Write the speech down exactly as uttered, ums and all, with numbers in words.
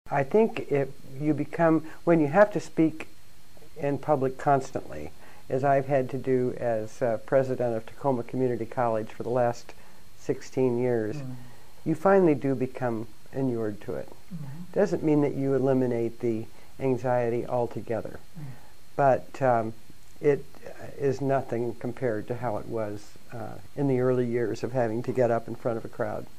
I think if you become, when you have to speak in public constantly, as I've had to do as uh, president of Tacoma Community College for the last sixteen years, mm. you finally do become inured to it. Mm-hmm. Doesn't mean that you eliminate the anxiety altogether, mm. but um, it is nothing compared to how it was uh, in the early years of having to get up in front of a crowd.